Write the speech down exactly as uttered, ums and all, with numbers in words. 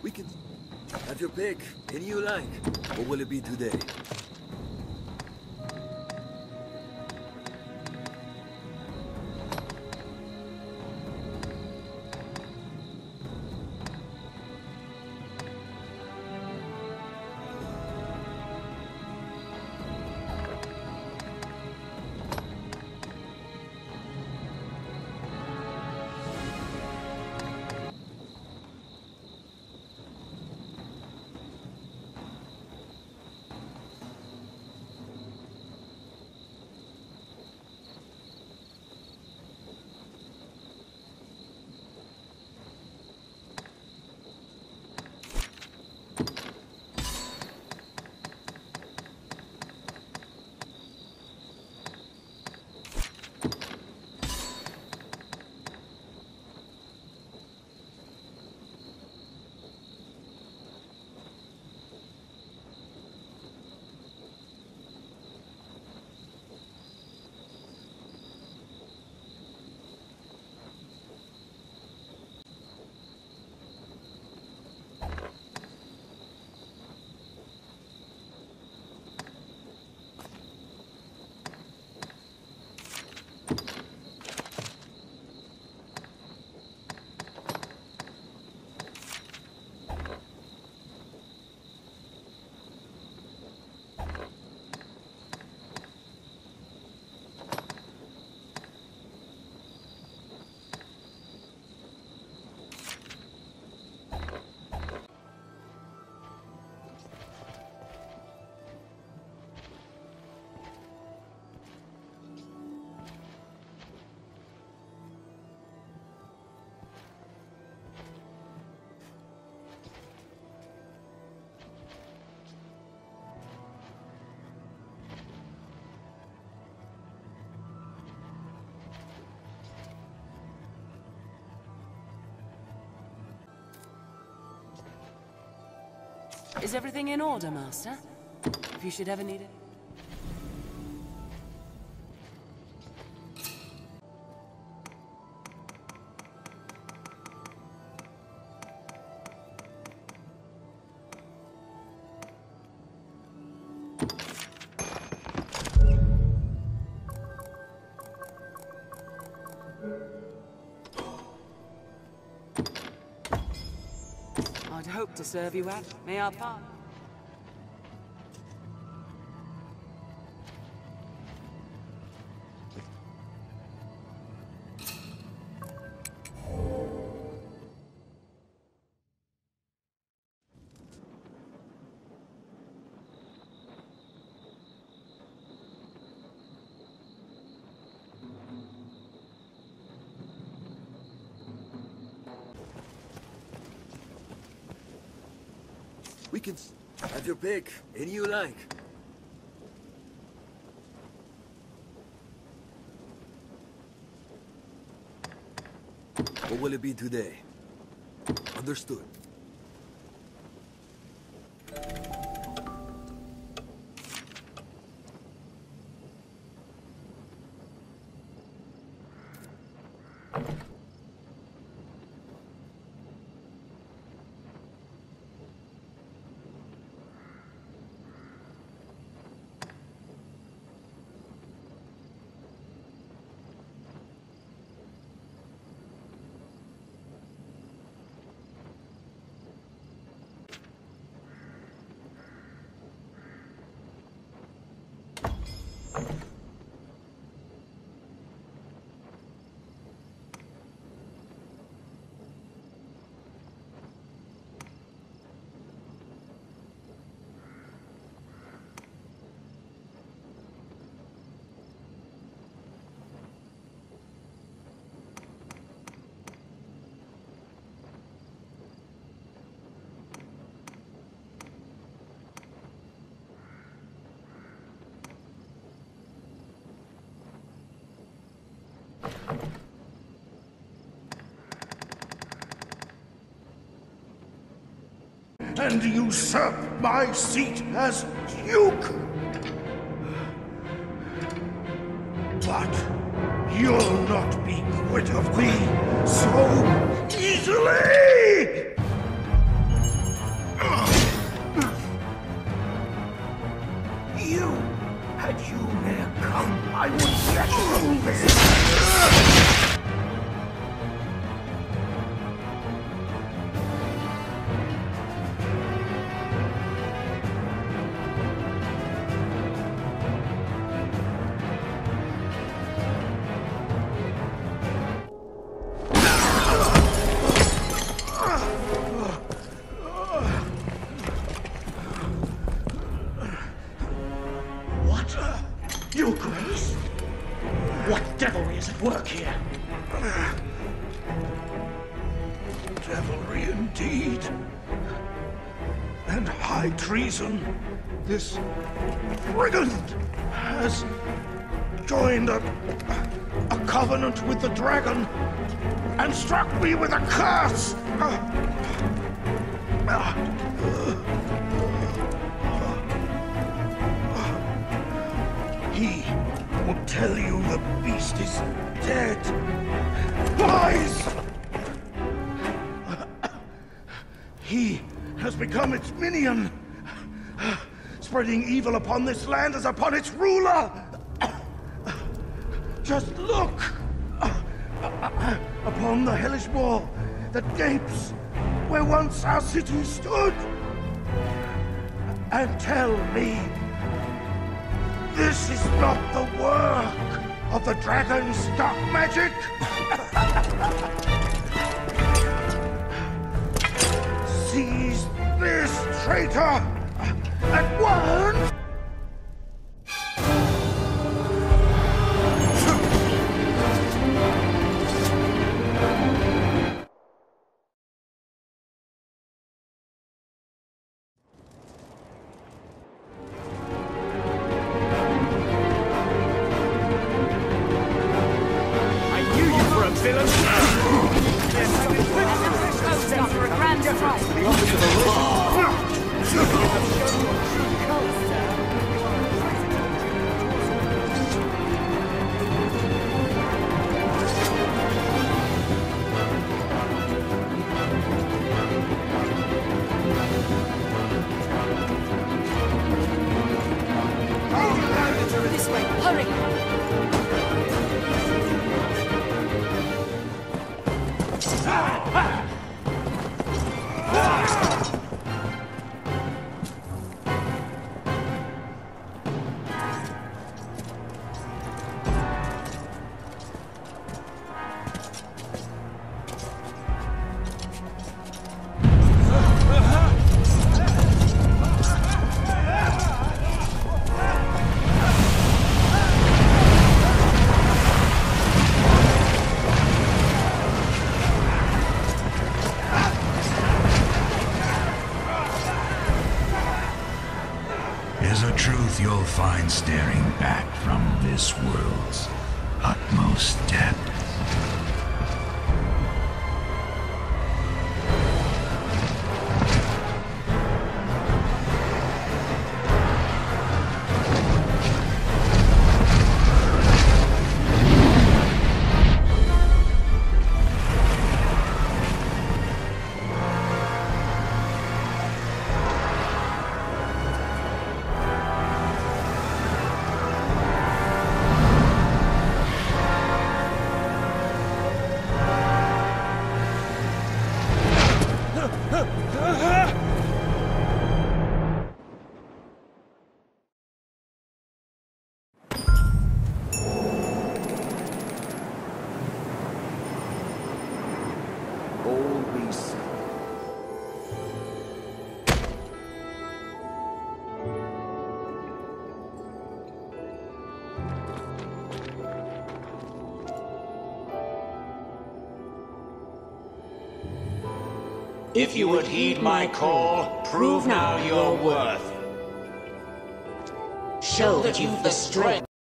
We can have your pick. Any you like. What will it be today? Is everything in order, Master? If you should ever need it. I'd hope to serve you out. May our path. We can have your pick. Any you like. What will it be today? Understood. And usurp my seat as Duke! But you'll not be quit of me so easily! work here. Devilry indeed. And high treason. This brigand has joined a, a covenant with the dragon and struck me with a curse. He will tell you the beast is dead. Lies! He has become its minion, spreading evil upon this land as upon its ruler. Just look upon the hellish wall that gapes where once our city stood, and tell me this is not the work of the dragon's dark magic. Seize this traitor at once! This way, hurry! There's a truth you'll find staring back from this world's utmost depth. If you would heed my call, prove now your worth. Show that you've the strength.